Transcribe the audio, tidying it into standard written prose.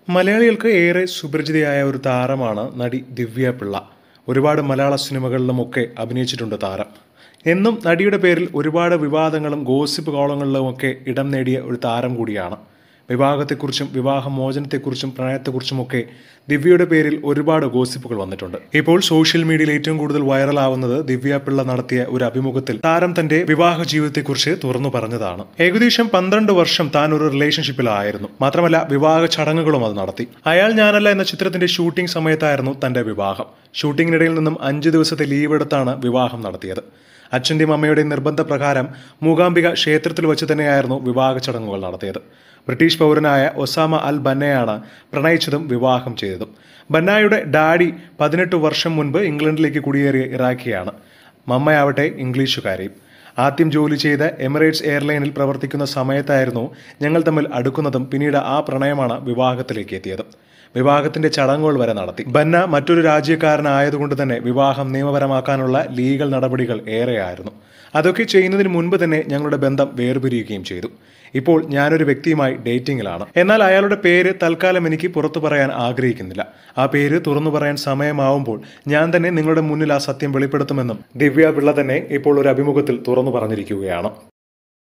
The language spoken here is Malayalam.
മലയാളികൾക്ക് ഏറെ സുപരിചിതയായ ഒരു താരമാണ് നടി ദിവ്യ പിള്ള. ഒരുപാട് മലയാള സിനിമകളിലുമൊക്കെ അഭിനയിച്ചിട്ടുണ്ട് താരം. എന്നും നടിയുടെ പേരിൽ ഒരുപാട് വിവാദങ്ങളും ഗോസിപ്പ് കോളങ്ങളിലുമൊക്കെ ഇടം നേടിയ ഒരു താരം കൂടിയാണ്. വിവാഹത്തെക്കുറിച്ചും വിവാഹമോചനത്തെക്കുറിച്ചും പ്രണയത്തെക്കുറിച്ചുമൊക്കെ ദിവ്യയുടെ പേരിൽ ഒരുപാട് ഗോസിപ്പുകൾ വന്നിട്ടുണ്ട്. ഇപ്പോൾ സോഷ്യൽ മീഡിയയിൽ ഏറ്റവും കൂടുതൽ വൈറലാവുന്നത് ദിവ്യ പിള്ള നടത്തിയ ഒരു അഭിമുഖത്തിൽ താരം തന്റെ വിവാഹ ജീവിതത്തെക്കുറിച്ച് തുറന്നു പറഞ്ഞതാണ്. ഏകദേശം 12 വർഷം താൻ ഒരു റിലേഷൻഷിപ്പിലായിരുന്നു. മാത്രമല്ല വിവാഹ ചടങ്ങുകളും അത് നടത്തി. അയാൾ ഞാനല്ല എന്ന ചിത്രത്തിന്റെ ഷൂട്ടിംഗ് സമയത്തായിരുന്നു തന്റെ വിവാഹം. ഷൂട്ടിങ്ങിനിടയിൽ നിന്നും 5 ദിവസത്തെ ലീവ് എടുത്താണ് വിവാഹം നടത്തിയത്. അച്ഛൻ്റെയും അമ്മയുടെയും നിർബന്ധപ്രകാരം മൂകാംബിക ക്ഷേത്രത്തിൽ വെച്ച് തന്നെയായിരുന്നു വിവാഹ ചടങ്ങുകൾ നടത്തിയത്. ബ്രിട്ടീഷ് പൗരനായ ഒസാമ അൽ ബന്നയാണ് പ്രണയിച്ചതും വിവാഹം ചെയ്തതും. ബന്നായുടെ ഡാഡി 18 വർഷം മുൻപ് ഇംഗ്ലണ്ടിലേക്ക് കുടിയേറിയ ഇറാഖിയാണ്. മമ്മയാവട്ടെ ഇംഗ്ലീഷുകാരിയും. ആദ്യം ജോലി ചെയ്ത എമിറേറ്റ്സ് എയർലൈനിൽ പ്രവർത്തിക്കുന്ന സമയത്തായിരുന്നു ഞങ്ങൾ തമ്മിൽ അടുക്കുന്നതും പിന്നീട് ആ പ്രണയമാണ് വിവാഹത്തിലേക്ക് എത്തിയത്. വിവാഹത്തിന്റെ ചടങ്ങുകൾ വരെ നടത്തി. ബന്ന മറ്റൊരു രാജ്യക്കാരനായതുകൊണ്ട് തന്നെ വിവാഹം നിയമപരമാക്കാനുള്ള ലീഗൽ നടപടികൾ ഏറെയായിരുന്നു. അതൊക്കെ ചെയ്യുന്നതിന് മുൻപ് തന്നെ ഞങ്ങളുടെ ബന്ധം വേർപിരിയുകയും ചെയ്തു. ഇപ്പോൾ ഞാനൊരു വ്യക്തിയുമായി ഡേറ്റിംഗിലാണ്. എന്നാൽ അയാളുടെ പേര് തൽക്കാലം എനിക്ക് പുറത്തു പറയാൻ ആഗ്രഹിക്കുന്നില്ല. ആ പേര് തുറന്നു പറയാൻ സമയമാവുമ്പോൾ ഞാൻ തന്നെ നിങ്ങളുടെ മുന്നിൽ ആ സത്യം വെളിപ്പെടുത്തുമെന്നും ദിവ്യ പിള്ള തന്നെ ഇപ്പോൾ ഒരു അഭിമുഖത്തിൽ തുറന്നു പറഞ്ഞിരിക്കുകയാണ്.